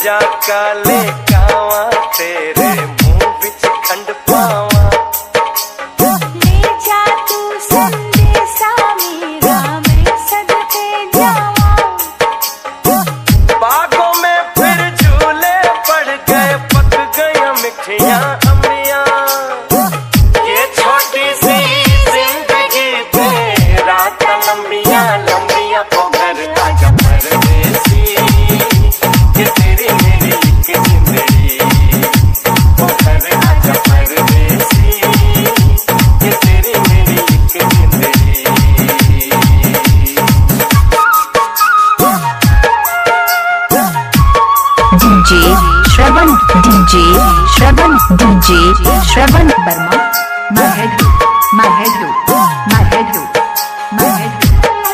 जा काले कावा तेरे मुंह बिच खंड पावा। ले जा तू संदेशा मेरा मैं सदके जावा। बागों में फिर झूले पड़ गए पक गया मिठियां अम्बियां। ये छोटी सी जिंदगी पे रात लंबियां लंबियां ओ घर आजा परदेसी। ये तेरी मेरी एक जिंदगी ओ घर आजा परदेसी। ये तेरी मेरी एक जिंदगी। डीजे श्रवण वर्मा महडू महडू महडू महडू।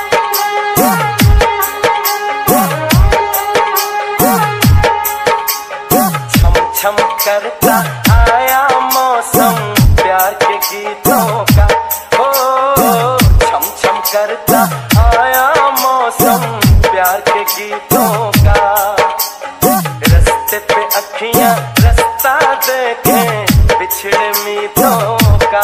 छम छम करता आया मौसम प्यार के गीतों का। ओ छम छम करता आया मौसम प्यार के गीतों का। रस्ते पे अखियां रास्ता देखें बिछड़े मीतों का।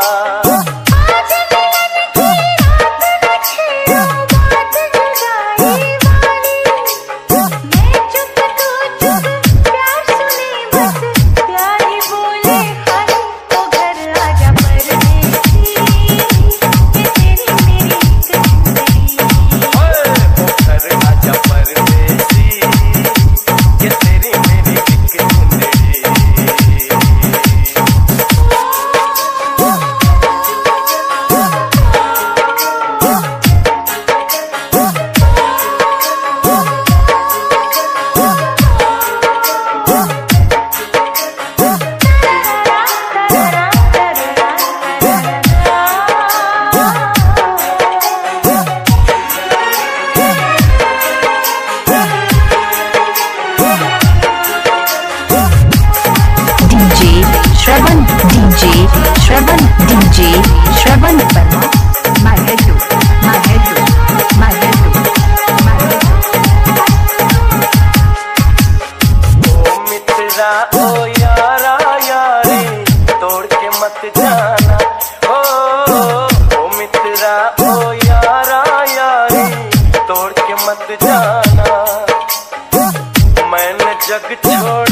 श्रवण वर्मा महडू महडू महडू महडू। ओ मित्रा ओ यारा यारी तोड़ के मत जाना। ओ मित्रा ओ यारा यारी तोड़ के मत जाना। मैंने जग छोड़